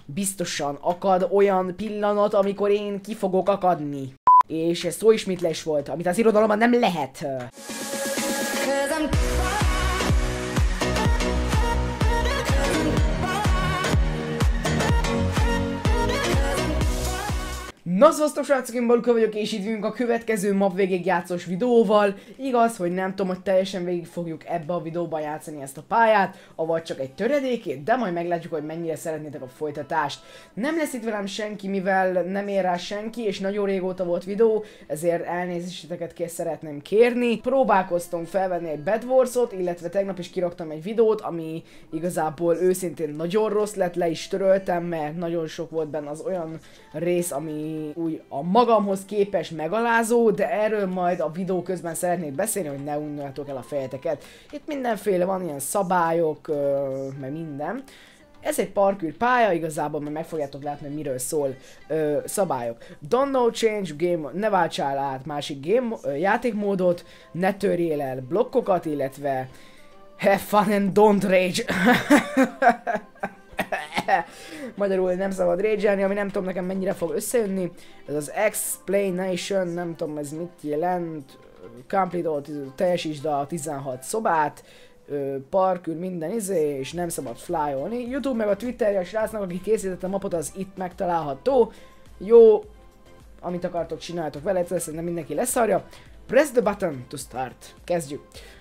biztosan akad olyan pillanat, amikor én ki fogok akadni. És ez szóismétlés volt, amit az irodalomban nem lehet. Na szavaztok srácok, én Baluka vagyok, és itt vagyunk a következő map végig játszós videóval. Igaz, hogy nem tudom, hogy teljesen végig fogjuk ebbe a videóban játszani ezt a pályát, avagy csak egy töredékét, de majd meglátjuk, hogy mennyire szeretnétek a folytatást. Nem lesz itt velem senki, mivel nem ér rá senki, és nagyon régóta volt videó, ezért elnézéseteket szeretném kérni. Próbálkoztam felvenni egy Bed Wars-ot, illetve tegnap is kiraktam egy videót, ami igazából őszintén nagyon rossz lett, le is töröltem, mert nagyon sok volt benne az olyan rész, ami úgy a magamhoz képes megalázó, de erről majd a videó közben szeretnék beszélni, hogy ne unjátok el a fejeteket. Itt mindenféle van, ilyen szabályok, meg minden. Ez egy parkour pálya, igazából majd meg fogjátok látni, hogy miről szól. Szabályok. Don't no change game, ne váltsál át másik játékmódot, ne törjél el blokkokat, illetve have fun and don't rage. Magyarul nem szabad rage-elni, ami nem tudom nekem mennyire fog összejönni. Ez az explanation, nem tudom ez mit jelent. Complete, teljesítsd a 16 szobát. Parkour minden és nem szabad flyolni. YouTube meg a Twitterje a srácnak, aki készítette a mapot, az itt megtalálható. Jó, amit akartok, csináltok vele, szerintem mindenki leszarja. Press the button to start. Kezdjük.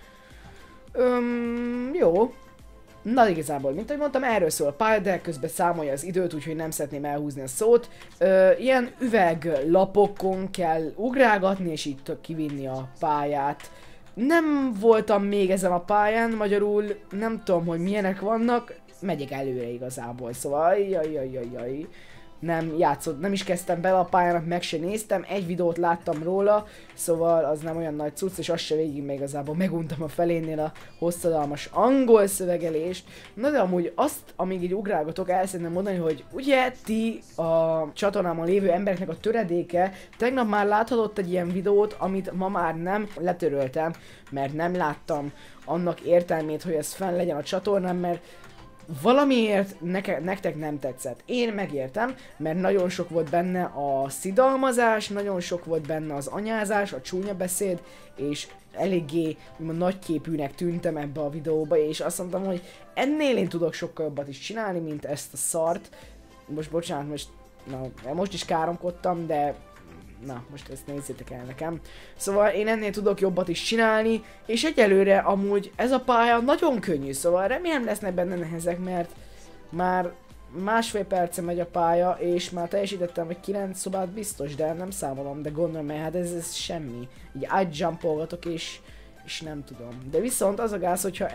Jó. Na igazából, mint ahogy mondtam, erről szól a pálya, de közben számolja az időt, úgyhogy nem szeretném elhúzni a szót. Ilyen üveglapokon kell ugrálgatni, és így kivinni a pályát. Nem voltam még ezen a pályán, magyarul nem tudom, hogy milyenek vannak, megyek előre igazából, szóval jaj. Nem is kezdtem bele a pályának, meg se néztem, egy videót láttam róla, szóval az nem olyan nagy cucc, és azt se végig még igazából meguntam a felénél a hosszadalmas angol szövegelést. Na de amúgy azt, amíg így ugrálgatok, el szeretném mondani, hogy ugye ti a csatornámon lévő embereknek a töredéke tegnap már láthatott egy ilyen videót, amit ma már nem letöröltem, mert nem láttam annak értelmét, hogy ez fenn legyen a csatornám, mert valamiért nektek nem tetszett. Én megértem, mert nagyon sok volt benne a szidalmazás, nagyon sok volt benne az anyázás, a csúnya beszéd, és eléggé nagyképűnek tűntem ebbe a videóba, és azt mondtam, hogy ennél én tudok sokkal jobbat is csinálni, mint ezt a szart. Most bocsánat, most is káromkodtam, de na, most ezt nézzétek el nekem. Szóval én ennél tudok jobbat is csinálni, és egyelőre amúgy ez a pálya nagyon könnyű, szóval remélem lesznek benne nehezek, mert már másfél perce megy a pálya, és már teljesítettem egy 9 szobát biztos, de nem számolom, de gondolom, mert hát ez semmi. Így átjumpolgatok, és nem tudom. De viszont az a gáz, hogyha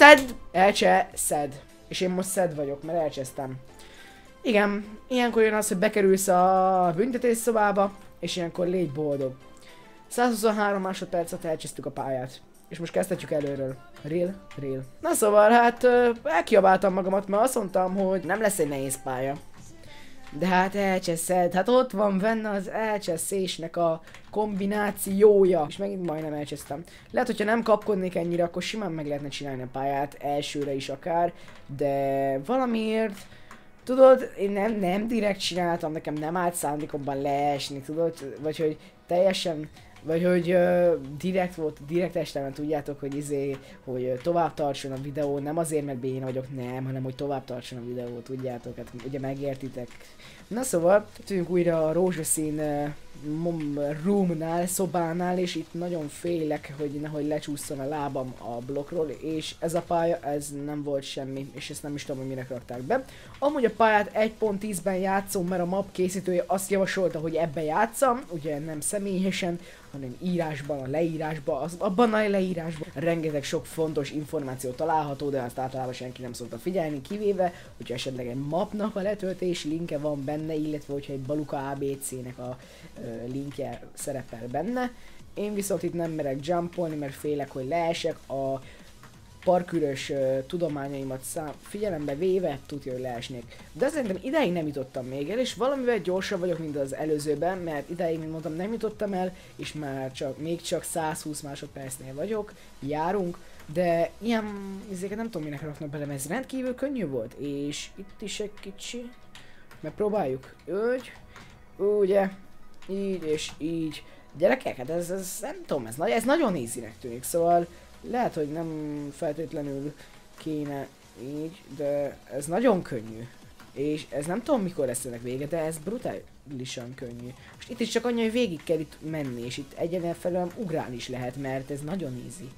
elcseszed, és én most szed vagyok, mert elcsesztem. Igen, ilyenkor jön az, hogy bekerülsz a büntetésszobába, és ilyenkor légy boldog. 123 másodpercet elcsesztük a pályát. És most kezdhetjük előről. Real. Na szóval hát elkiabáltam magamat, mert azt mondtam, hogy nem lesz egy nehéz pálya. De hát elcseszed, hát ott van benne az elcseszésnek a kombinációja. És megint majdnem elcsesztem. Lehet, hogyha nem kapkodnék ennyire, akkor simán meg lehetne csinálni a pályát, elsőre is akár. De valamiért... Tudod, én nem direkt csináltam, nekem nem állt szándékomban leesni, tudod? Vagy hogy teljesen, vagy hogy direkt estem, tudjátok, hogy hogy tovább tartson a videó, nem azért, mert béna vagyok, nem, hanem hogy tovább tartson a videó, tudjátok, hát ugye megértitek. Na szóval, tudjunk újra a rózsaszín roomnál, szobánál, és itt nagyon félek, hogy nehogy lecsúszson a lábam a blokkról, és ez a pálya, ez nem volt semmi, és ezt nem is tudom, hogy minek rakták be. Amúgy a pályát 1.10-ben játszom, mert a map készítője azt javasolta, hogy ebbe játszam, ugye nem személyesen, hanem írásban, a leírásban, abban a leírásban rengeteg sok fontos információ található, de azt általában senki nem szokta figyelni, kivéve, hogyha esetleg egy mapnak a letöltési linke van benne, illetve hogyha egy Baluka ABC-nek a linkje szerepel benne. Én viszont itt nem merek jumpolni, mert félek, hogy leesek, a parkőrös tudományaimat figyelembe véve tudja, hogy leesnék. De szerintem ideig nem jutottam még el, és valamivel gyorsabb vagyok, mint az előzőben, mert ideig, mint mondtam, nem jutottam el, és már még csak 120 másodpercnél vagyok, járunk, de ilyen izéket nem tudom minek raknak bele, mert ez rendkívül könnyű volt, és itt is egy kicsi Megpróbáljuk. Úgy. Ugye. Így és így. Gyerekek, hát ez nem tudom, ez nagyon easy-nek tűnik, szóval lehet, hogy nem feltétlenül kéne így, de ez nagyon könnyű. És ez nem tudom mikor lesz ennek vége, de ez brutálisan könnyű. Most itt is csak annyi, hogy végig kell itt menni, és itt egyenlően felőlem ugrálni is lehet, mert ez nagyon easy.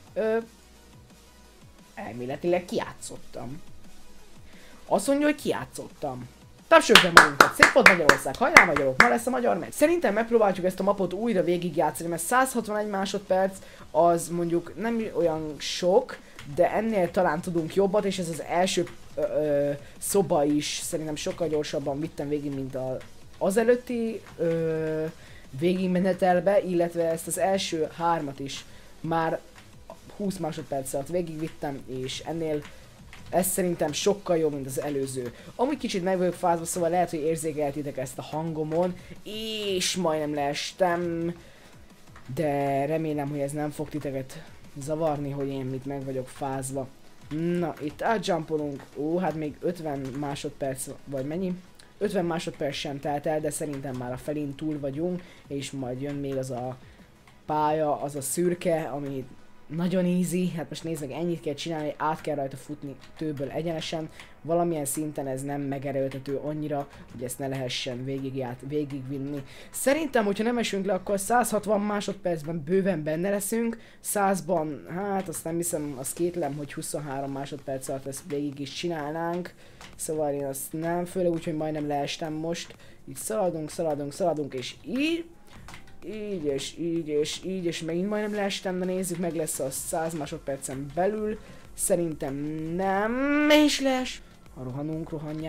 Elméletileg kijátszottam. Azt mondja, hogy kijátszottam. Tapsoljuk be magunkat, szép volt Magyarország, hajrá magyarok, ma lesz a magyar meccs. Szerintem megpróbáljuk ezt a mapot újra végigjátszani, mert 161 másodperc az mondjuk nem olyan sok, de ennél talán tudunk jobbat, és ez az első szoba is szerintem sokkal gyorsabban vittem végig, mint az előtti végigmenetelbe, illetve ezt az első 3-at is már 20 másodperc alatt végigvittem, és ennél ez szerintem sokkal jobb, mint az előző. Amúgy kicsit meg vagyok fázva, szóval lehet, hogy érzékeltitek ezt a hangomon, és majdnem leestem, de remélem, hogy ez nem fog titeket zavarni, hogy én mit meg vagyok fázva. Na, itt átjumpolunk, hát még 50 másodperc, vagy mennyi? 50 másodperc sem telt el, de szerintem már a felén túl vagyunk, és majd jön még az a pálya, az a szürke, ami nagyon easy, hát most nézd meg, ennyit kell csinálni, át kell rajta futni tőből egyenesen, valamilyen szinten ez nem megerőltető annyira, hogy ezt ne lehessen végigvinni. Szerintem, hogyha nem esünk le, akkor 160 másodpercben bőven benne leszünk, 100-ban, hát azt nem hiszem, azt kétlem, hogy 23 másodperc alatt ezt végig is csinálnánk, szóval én azt nem, főleg úgy, hogy majdnem leestem most, így szaladunk, és így. Így és így és így, és megint majdnem leestem, de nézzük meg, lesz a 100 másodpercen belül. Szerintem nem is les. Rohanunk,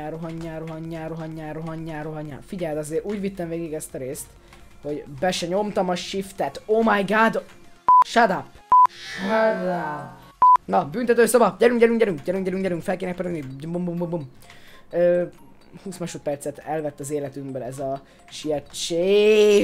rohanjál. Figyeld, azért úgy vittem végig ezt a részt, hogy be se nyomtam a shiftet. Oh my god! Shut up! Na, büntetőszoba! Gyerünk, fel kéne pörögni. Bum. 20 másodpercet elvett az életünkből ez a sietség.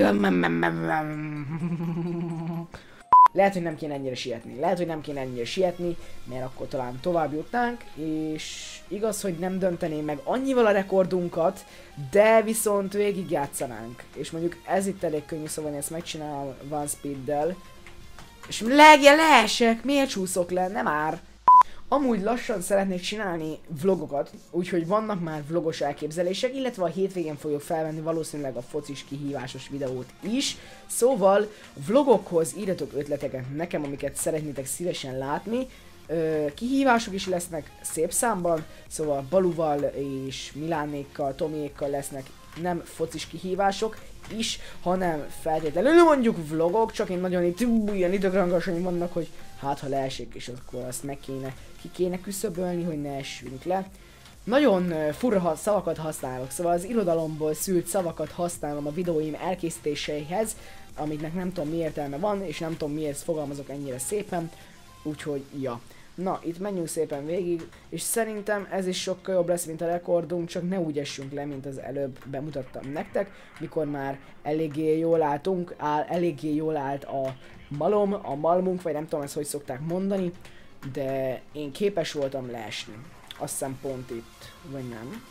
Lehet, hogy nem kéne ennyire sietni. Mert akkor talán tovább jutnánk, és igaz, hogy nem dönteném meg annyival a rekordunkat, de viszont végigjátszanánk. És mondjuk ez itt elég könnyű, szóval én ezt megcsinálom One Speeddel. És leesek, miért csúszok le, nem már. Amúgy lassan szeretnék csinálni vlogokat, úgyhogy vannak már vlogos elképzelések, illetve a hétvégén fogjuk felvenni valószínűleg a focis kihívásos videót is. Szóval vlogokhoz írjatok ötleteket nekem, amiket szeretnétek szívesen látni. Kihívások is lesznek szép számban, szóval Baluval és Milánékkal, Tomiékkal lesznek nem focis kihívások is, hanem feltétlenül mondjuk vlogok, csak én nagyon itt ilyen időgrangosan vannak, hogy hát ha leesik, és akkor azt ki kéne küszöbölni, hogy ne essünk le. Nagyon furra szavakat használok, szóval az irodalomból szült szavakat használom a videóim elkészítéseihez, amiknek nem tudom mi értelme van, és nem tudom miért fogalmazok ennyire szépen, úgyhogy ja. Na, itt menjünk szépen végig, és szerintem ez is sokkal jobb lesz, mint a rekordunk, csak ne úgy essünk le, mint az előbb bemutattam nektek, mikor már eléggé jól állt a malmunk, vagy nem tudom ezt hogy szokták mondani, de én képes voltam leesni. Azt hiszem pont itt, vagy nem.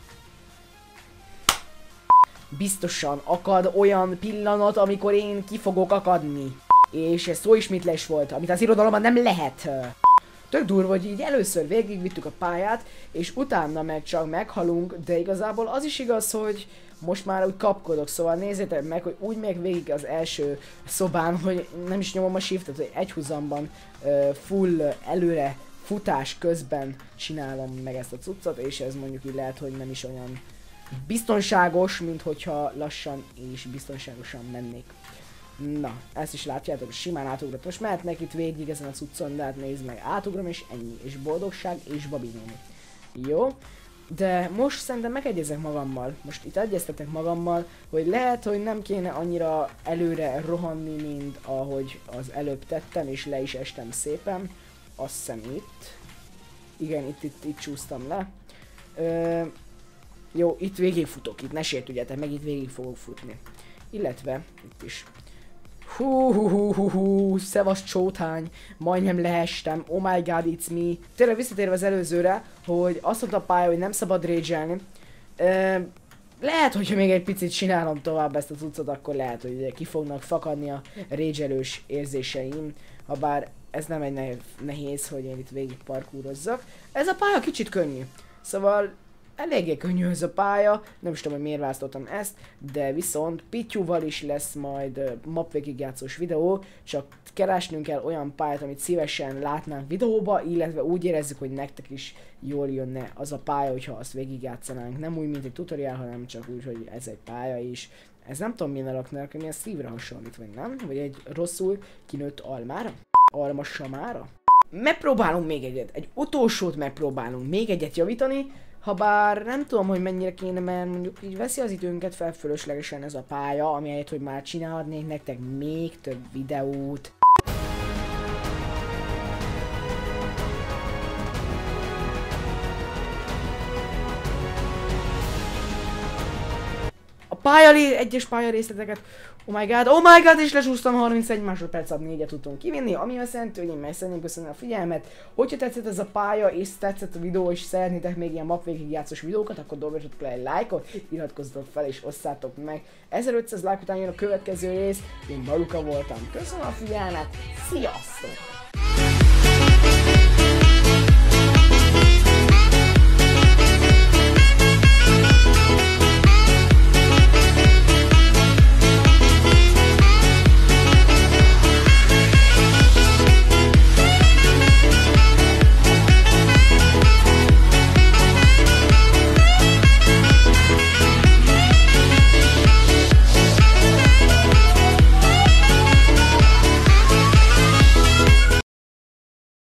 Biztosan akad olyan pillanat, amikor én ki fogok akadni. És ez szóismétlés volt, amit az irodalomban nem lehet. Tök durva, hogy így először végigvittük a pályát, és utána meg csak meghalunk, de igazából az is igaz, hogy most már úgy kapkodok, szóval nézzétek meg, hogy úgy még végig az első szobán, hogy nem is nyomom a shiftet, hogy egyhuzamban full előre futás közben csinálom meg ezt a cuccot, és ez mondjuk így lehet, hogy nem is olyan biztonságos, mint hogyha lassan és biztonságosan mennék. Na, ezt is látjátok, simán átugrott. Most mehetnek itt végig ezen a cuccon, de hát nézd meg, átugrom és ennyi. És boldogság és babinóni. Jó, de most szerintem megegyezek magammal. Most itt egyeztetek magammal, hogy lehet, hogy nem kéne annyira előre rohanni, mint ahogy az előbb tettem, és le is estem szépen. Azt hiszem itt. Igen, itt csúsztam le. Jó, itt végigfutok, itt ne sértődjetek meg, itt végig fogok futni. Illetve, itt is. Szevasz csótány, majdnem leestem, oh my god, it's me. Tényleg visszatérve az előzőre, hogy azt mondta a pálya, hogy nem szabad rage-elni. Lehet, hogyha még egy picit csinálom tovább ezt a cuccot, akkor lehet, hogy ki fognak fakadni a rage-elős érzéseim. Habár ez nem egy nehéz, hogy én itt végig parkúrozzak. Ez a pálya kicsit könnyű. Szóval eléggé könnyű ez a pálya, nem is tudom, hogy miért választottam ezt, de viszont Pityúval is lesz majd map végigjátszós videó, csak keresnünk kell olyan pályát, amit szívesen látnánk videóba, illetve úgy érezzük, hogy nektek is jól jönne az a pálya, hogyha azt végigjátszanánk. Nem úgy, mint egy tutorial, hanem csak úgy, hogy ez egy pálya is. Ez nem tudom milyen alaknak, milyen szívre hasonlít, vagy nem? Vagy egy rosszul kinőtt almára? Almasamára? Megpróbálunk még egyet, egy utolsót megpróbálunk még egyet javítani, habár nem tudom, hogy mennyire kéne, mert mondjuk így veszi az időnket fel fölöslegesen ez a pálya, ami helyett, hogy már csinálhatnék nektek még több videót. Egyes pályarészleteket, oh my god, és lesúsztam 31 másodperc alatt 4-et tudtunk kivinni, ami azt jelenti, hogy én meg szeretném köszönni a figyelmet. Hogyha tetszett ez a pálya, és tetszett a videó, és szeretnétek még ilyen map végigjátszós videókat, akkor dobjatok le egy lájkot, iratkozzatok fel, és osszátok meg. 1500 like után jön a következő rész, én Baluka voltam, köszönöm a figyelmet, sziasztok!